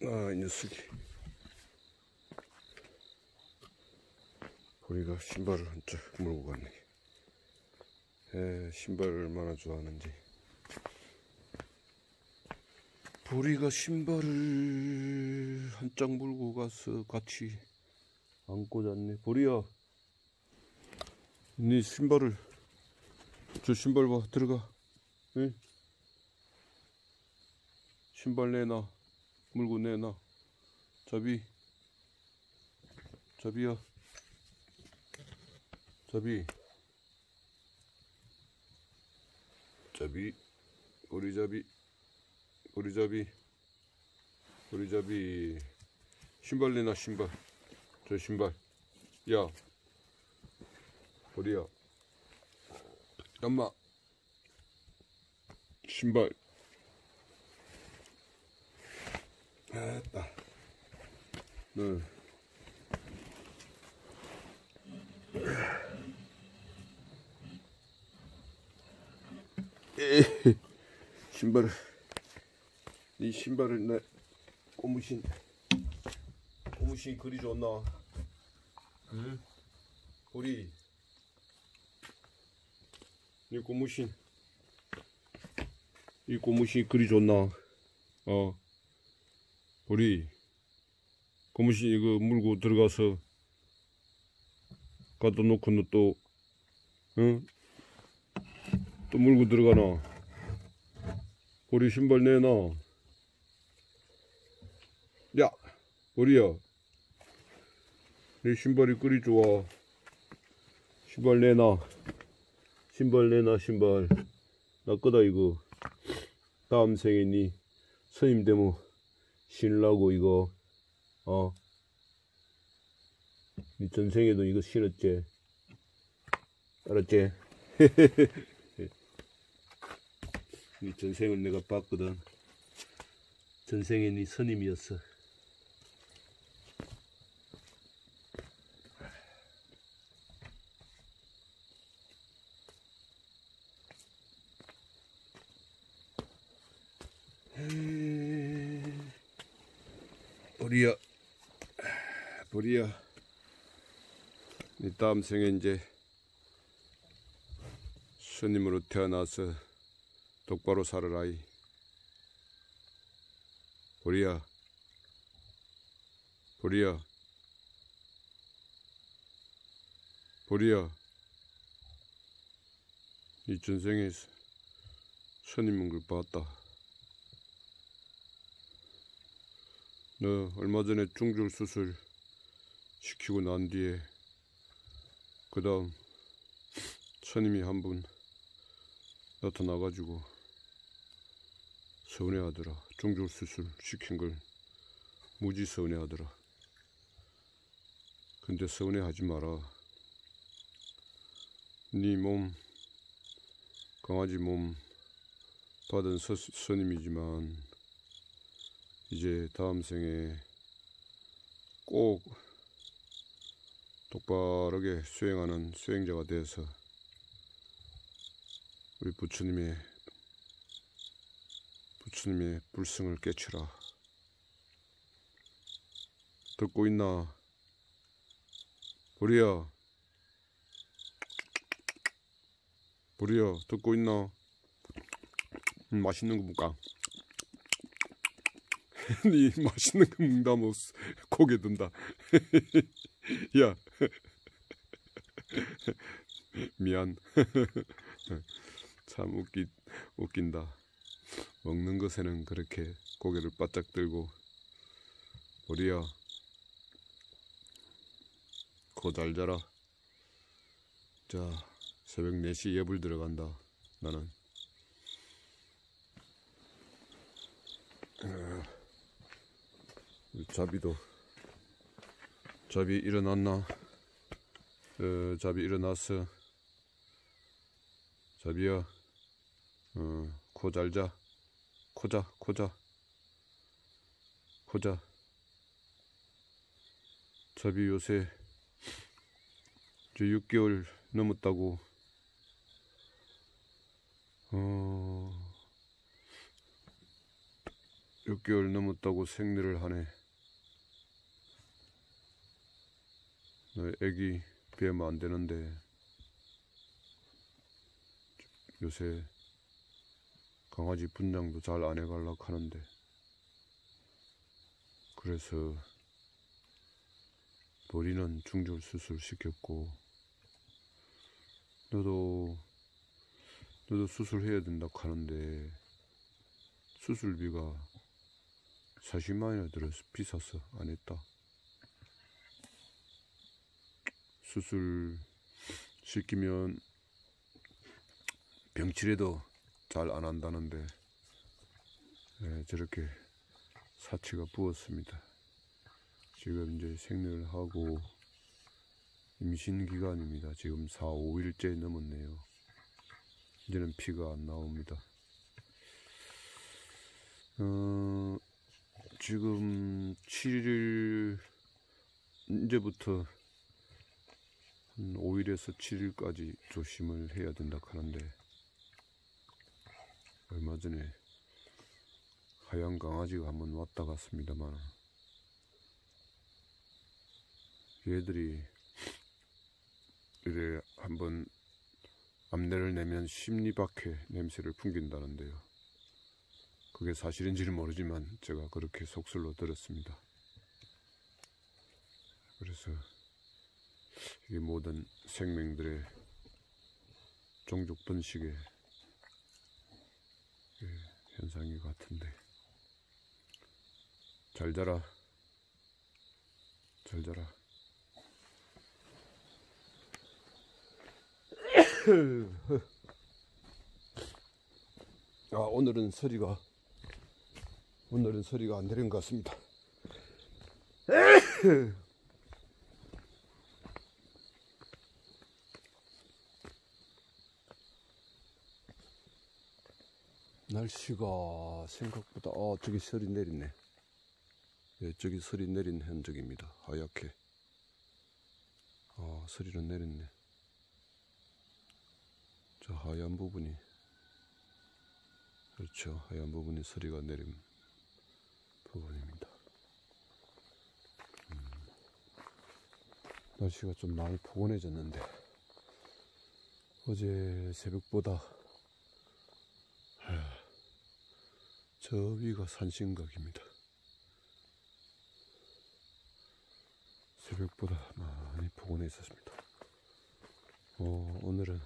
아, 이 녀석이. 보리가 신발을 한짝 물고 갔네. 신발을 얼마나 좋아하는지. 보리가 신발을 한짝 물고 가서 같이 안고 잤네. 보리야, 네 신발을, 저 신발 봐, 들어가. 응? 신발 내놔. 물고 내놔. 자비, 자비야, 자비, 자비, 보리 자비, 보리 자비, 보리 자비. 신발 내놔, 신발. 저 신발. 야, 보리야, 엄마, 신발. 됐다. 응. 신발을, 이 신발을 내 고무신 그리 좋나? 응? 보리, 이 고무신 그리 좋나? 보리, 고무신 이거 물고 들어가서 갖다 놓고 너 또, 응? 또 물고 들어가나? 보리 신발 내놔. 야, 보리야, 내 신발이 그리 좋아. 신발 내놔. 신발 내놔, 신발. 나 거다, 이거. 다음 생에 니 스님 되면 신으라고, 이거. 니 전생에도 이거 신었지? 알았지? 니 전생을 내가 봤거든. 전생에 니 스님이었어. 보리야, 보리야, 니 다음 생에 이제 스님으로 태어나서 똑바로 살아라이. 보리야, 보리야, 보리야, 니 전생에 스님인 걸 봤다. 너 얼마 전에 중절 수술 시키고 난 뒤에 그 다음 스님이 한 분 나타나가지고 서운해하더라. 중절 수술 시킨 걸 무지 서운해하더라. 근데 서운해하지 마라. 네 몸, 강아지 몸 받은 스님이지만 이제 다음 생에 꼭 똑바르게 수행하는 수행자가 돼서 우리 부처님의 불승을 깨치라. 듣고 있나? 보리야, 보리야, 듣고 있나? 맛있는 거 볼까? 니 맛있는 거 먹다 뭐 고개 든다. 야, 미안. 참 웃긴다. 먹는 것에는 그렇게 고개를 바짝 들고. 보리야, 코 잘 자라. 자, 새벽 4시 예불 들어간다. 나는 자비 일어났나? 자비 일어났어. 자비야, 코 잘 자. 코 자. 자비 요새 저 6개월 넘었다고. 6개월 넘었다고 생리를 하네. 너 애기 배우면 안 되는데 요새 강아지 분장도 잘 안 해가려고 하는데, 그래서 머리는 중절 수술 시켰고, 너도 수술해야 된다고 하는데 수술비가 40만원이나 들어서 비싸서 안 했다. 수술 시키면 병치레도 잘 안 한다는데, 저렇게 사치가 부었습니다. 지금 이제 생리를 하고 임신 기간입니다. 지금 4, 5일째 넘었네요. 이제는 피가 안 나옵니다. 지금 7일, 이제부터 한 5일에서 7일까지 조심을 해야 된다 하는데, 얼마 전에 하얀 강아지가 한번 왔다 갔습니다만, 얘들이 이래 한번 암내를 내면 심리박해 냄새를 풍긴다는데요. 그게 사실인지는 모르지만 제가 그렇게 속설로 들었습니다. 그래서 이 모든 생명들의 종족 번식의 현상이 같은데, 잘 자라, 잘 자라. 오늘은 소리가 안 되는 것 같습니다. 날씨가 생각보다, 저기 설이 내리네. 예, 저기 설이 내린 흔적입니다. 하얗게. 설이는 내렸네. 저 하얀 부분이, 그렇죠. 하얀 부분이 서리가 내린 부분입니다. 날씨가 좀 많이 포근해졌는데, 어제 새벽보다 저 위가 산신각입니다. 새벽보다 많이 포근해졌습니다. 오늘은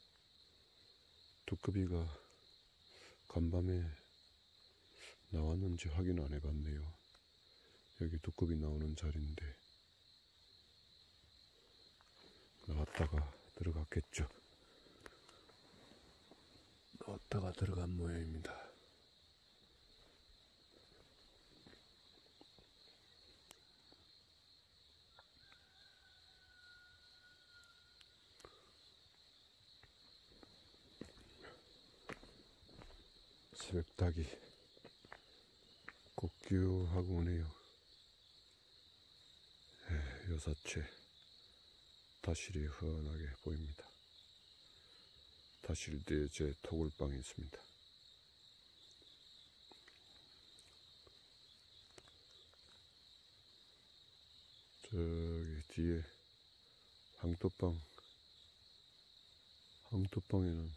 두꺼비가 간밤에 나왔는지 확인 안 해봤네요. 여기 두꺼비 나오는 자리인데 나왔다가 들어갔겠죠. 나왔다가 들어간 모양입니다. 새벽 닭이 곡규하고 오네요. 여사체 다실이 훤하게 보입니다. 다실 뒤에 제 토굴방이 있습니다. 저기 뒤에 황토방에는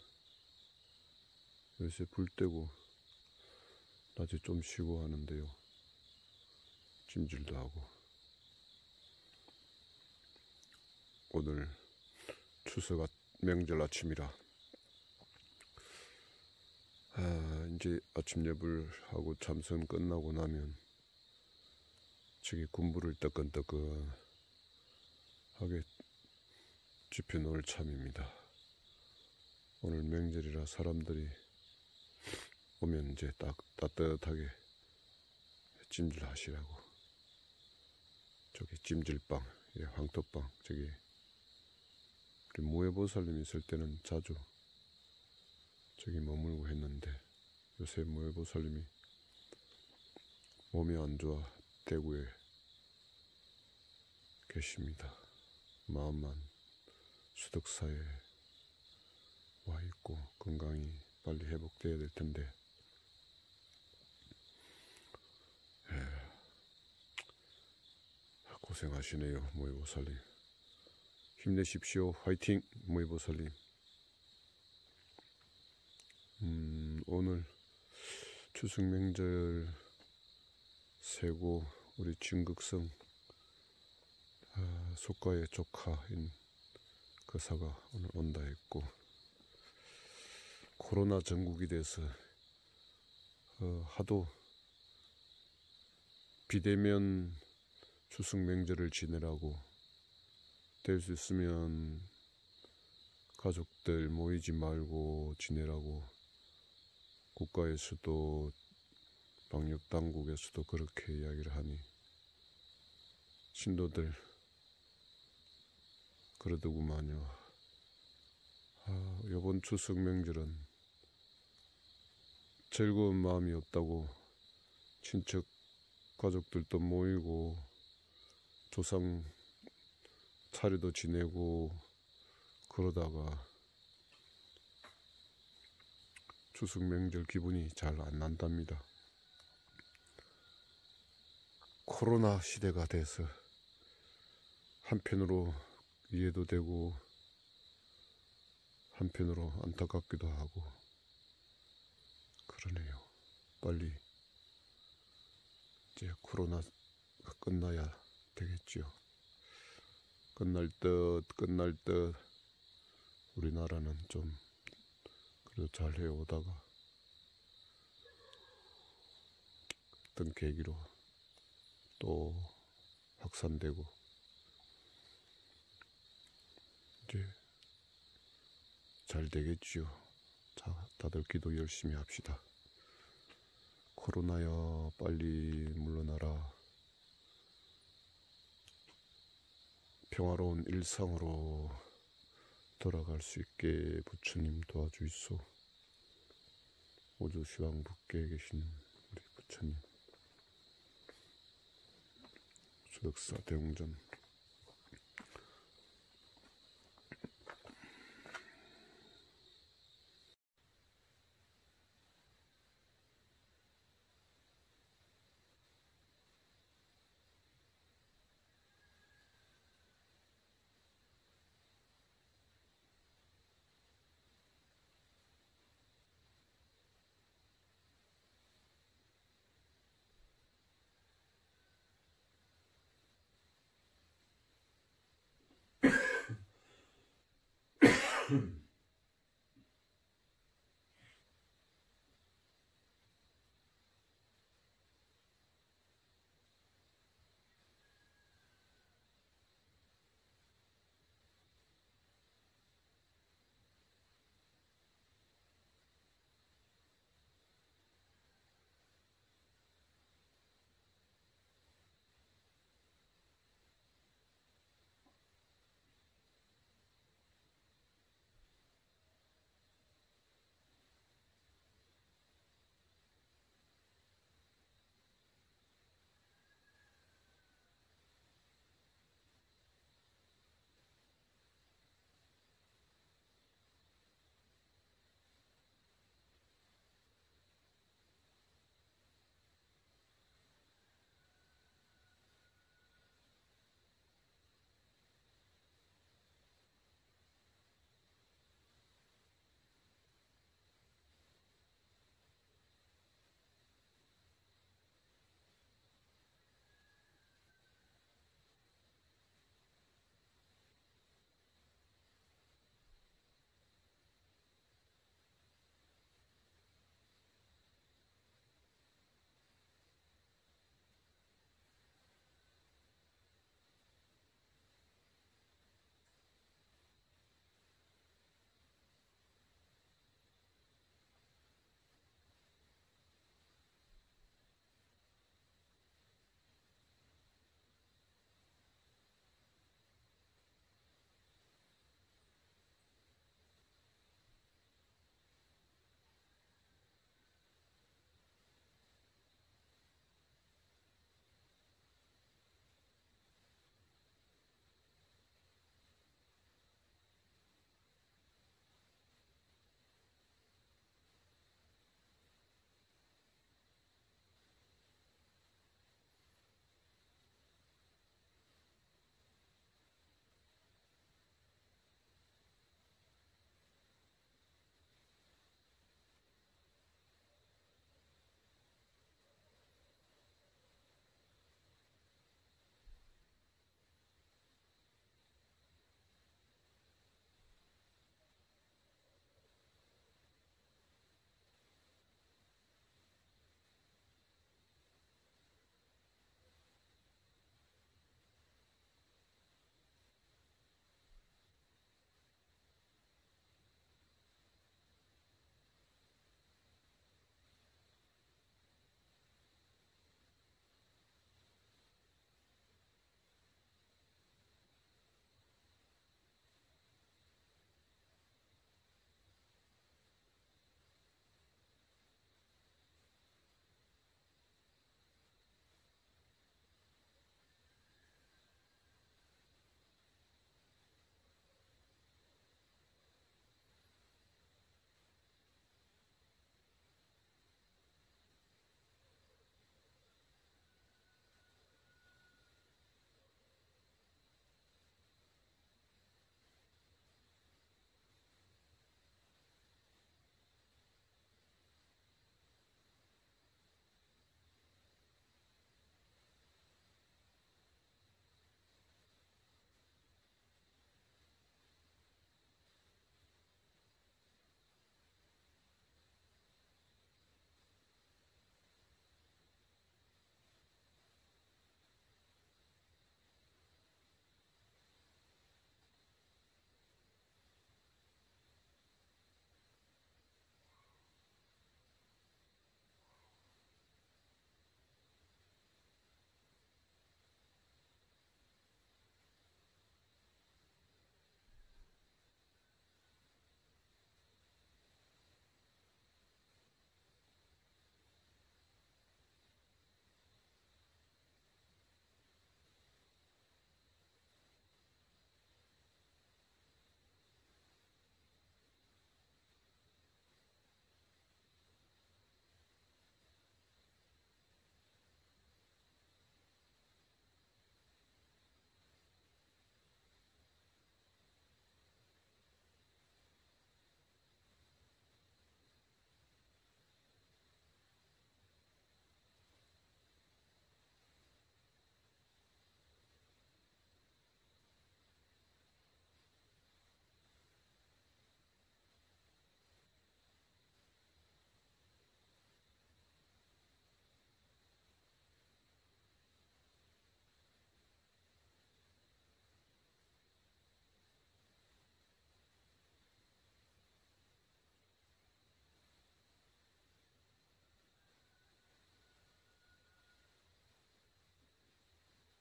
요새 불 떼고 낮에 좀 쉬고 하는데요. 찜질도 하고. 오늘 추석 명절 아침이라 이제 아침 예불 하고 참선 끝나고 나면 저기 군부를 뜨끈뜨끈하게 지펴 놓을 참입니다. 오늘 명절이라 사람들이 오면 이제 딱 따뜻하게 찜질 하시라고. 저기 찜질방, 황토방, 저기 우리 무해보살님 있을 때는 자주 저기 머물고 했는데, 요새 무해보살님이 몸이 안 좋아 대구에 계십니다. 마음만 수덕사에 와 있고 건강이 빨리 회복돼야 될 텐데, 고생하시네요, 모의보살님. 힘내십시오. 화이팅, 모의보살님. 오늘 추석 명절 세고 우리 진극성 속가의 조카인 거사가 오늘 온다 했고, 코로나 전국이 돼서 하도 비대면 추석 명절을 지내라고, 될 수 있으면 가족들 모이지 말고 지내라고 국가에서도 방역당국에서도 그렇게 이야기를 하니 신도들 그러더구만요. 이번 추석 명절은 즐거운 마음이 없다고 친척 가족들도 모이고 조상 차례도 지내고 그러다가 추석 명절 기분이 잘 안 난답니다. 코로나 시대가 돼서 한편으로 이해도 되고 한편으로 안타깝기도 하고 그러네요. 빨리 이제 코로나가 끝나야 되겠지요. 끝날 듯 우리나라는 좀 그래도 잘 해오다가 어떤 계기로 또 확산되고 이제 잘 되겠지요. 자, 다들 기도 열심히 합시다. 코로나야 빨리 물러나라. 평화로운 일상으로 돌아갈 수 있게 부처님 도와주이소. 우주시황 북계에 계신 우리 부처님, 수덕사 대웅전